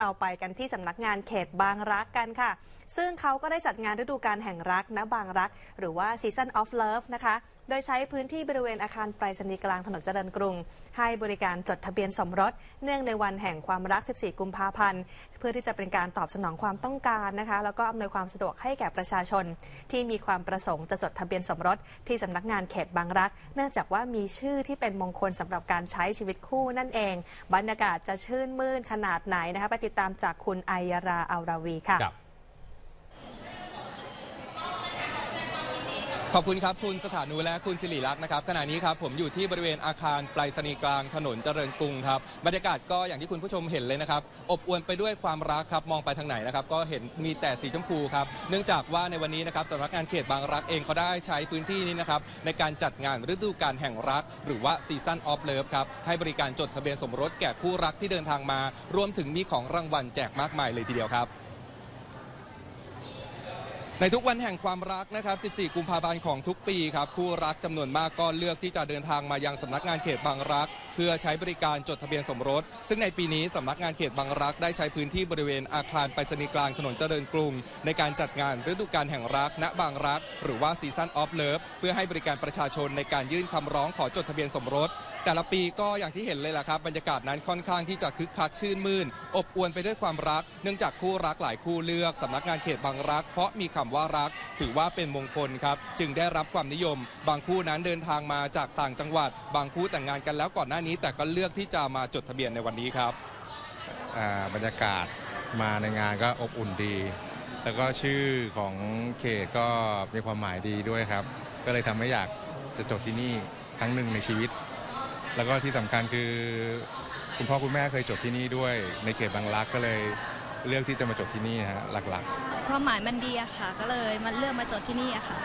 เราไปกันที่สำนักงานเขตบางรักกันค่ะซึ่งเขาก็ได้จัดงานฤดูกาลแห่งรักณบางรักหรือว่า Season of Love นะคะโดยใช้พื้นที่บริเวณอาคารไปรษณีย์กลางถนนเจริญกรุงให้บริการจดทะเบียนสมรสเนื่องในวันแห่งความรัก 14 กุมภาพันธ์เพื่อที่จะเป็นการตอบสนองความต้องการนะคะแล้วก็อำนวยความสะดวกให้แก่ประชาชนที่มีความประสงค์จะจดทะเบียนสมรสที่สำนักงานเขตบางรักเนื่องจากว่ามีชื่อที่เป็นมงคลสำหรับการใช้ชีวิตคู่นั่นเองบรรยากาศจะชื่นมื่นขนาดไหนนะคะไปติดตามจากคุณอัยราอัลราวีค่ะขอบคุณครับคุณสถานุและคุณสิริลักษณ์นะครับขณะนี้ครับผมอยู่ที่บริเวณอาคารไปรษณีย์กลางถนนเจริญกรุงครับบรรยากาศก็อย่างที่คุณผู้ชมเห็นเลยนะครับอบอวลไปด้วยความรักครับมองไปทางไหนนะครับก็เห็นมีแต่สีชมพูครับเนื่องจากว่าในวันนี้นะครับสำนักงานเขตบางรักเองเขาได้ใช้พื้นที่นี้นะครับในการจัดงานฤดูกาลแห่งรักหรือว่า Season of Love ครับให้บริการจดทะเบียนสมรสแก่คู่รักที่เดินทางมารวมถึงมีของรางวัลแจกมากมายเลยทีเดียวครับในทุกวันแห่งความรักนะครับ 14 กุมภาพันธ์ของทุกปีครับคู่รักจำนวนมากก็เลือกที่จะเดินทางมายังสำนักงานเขตบางรักเพื่อใช้บริการจดทะเบียนสมรสซึ่งในปีนี้สำนักงานเขตบางรักได้ใช้พื้นที่บริเวณอาคารไปรษณีย์กลางถนนเจริญกรุงในการจัดงานฤดูกาลแห่งรักณบางรักหรือว่า Season of Love เพื่อให้บริการประชาชนในการยื่นคำร้องขอจดทะเบียนสมรสแต่ละปีก็อย่างที่เห็นเลยล่ะครับบรรยากาศนั้นค่อนข้างที่จะคึกคักชื่นมื่นอบอวลไปด้วยความรักเนื่องจากคู่รักหลายคู่เลือกสำนักงานเขตบางรักเพราะมีคำว่ารักถือว่าเป็นมงคลครับจึงได้รับความนิยมบางคู่นั้นเดินทางมาจากต่างจังหวัดบางคู่แต่งงานกันแล้วก่อนหน้านี้แต่ก็เลือกที่จะมาจดทะเบียนในวันนี้ครับบรรยากาศมาในงานก็อบอุ่นดีแล้วก็ชื่อของเขตก็มีความหมายดีด้วยครับก็เลยทำให้อยากจะจดที่นี่ครั้งหนึ่งในชีวิตแล้วก็ที่สำคัญคือคุณพ่อคุณแม่เคยจดที่นี่ด้วยในเขตบางรักก็เลยเลือกที่จะมาจดที่นี่ฮะหลักๆความหมายมันดีอะค่ะก็เลยมันเลือกมาจดที่นี่อะค่ะ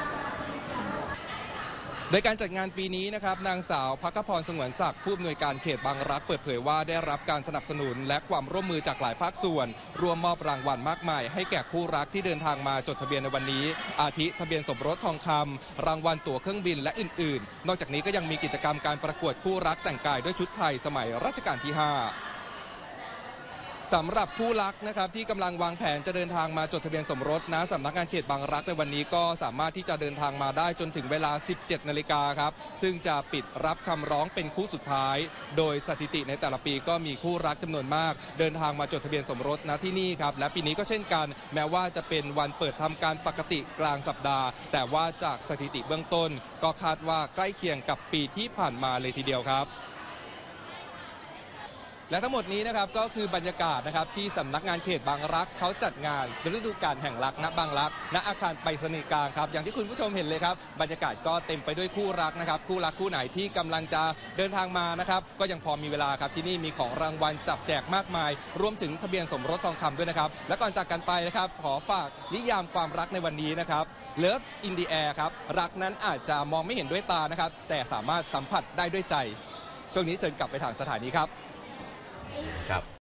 โดยการจัดงานปีนี้นะครับนางสาวภัคพรสงวนศักดิ์ผู้อำนวยการเขตบางรักเปิดเผยว่าได้รับการสนับสนุนและความร่วมมือจากหลายภาคส่วนรวมมอบรางวัลมากมายให้แก่คู่รักที่เดินทางมาจดทะเบียนในวันนี้อาทิทะเบียนสมรสทองคำรางวัลตั๋วเครื่องบินและอื่นๆนอกจากนี้ก็ยังมีกิจกรรมการประกวดคู่รักแต่งกายด้วยชุดไทยสมัยรัชกาลที่ 5สำหรับคู่รักนะครับที่กำลังวางแผนจะเดินทางมาจดทะเบียนสมรสณสำนักงานเขตบางรักในวันนี้ก็สามารถที่จะเดินทางมาได้จนถึงเวลา 17 นาฬิกาครับซึ่งจะปิดรับคำร้องเป็นคู่สุดท้ายโดยสถิติในแต่ละปีก็มีคู่รักจำนวนมากเดินทางมาจดทะเบียนสมรสณที่นี่ครับและปีนี้ก็เช่นกันแม้ว่าจะเป็นวันเปิดทำการปกติกลางสัปดาห์แต่ว่าจากสถิติเบื้องต้นก็คาดว่าใกล้เคียงกับปีที่ผ่านมาเลยทีเดียวครับและทั้งหมดนี้นะครับก็คือบรรยากาศนะครับที่สำนักงานเขตบางรักเขาจัดงานฤดูกาลแห่งรักณบางรักณอาคารไปรษณีย์กลางครับอย่างที่คุณผู้ชมเห็นเลยครับบรรยากาศก็เต็มไปด้วยคู่รักนะครับคู่รักคู่ไหนที่กำลังจะเดินทางมานะครับก็ยังพอมีเวลาครับที่นี่มีของรางวัลจับแจกมากมายรวมถึงทะเบียนสมรสทองคำด้วยนะครับและก่อนจากกันไปนะครับขอฝากนิยามความรักในวันนี้นะครับ Love in the air ครับรักนั้นอาจจะมองไม่เห็นด้วยตานะครับแต่สามารถสัมผัสได้ด้วยใจช่วงนี้เชิญกลับไปทางสถานีครับ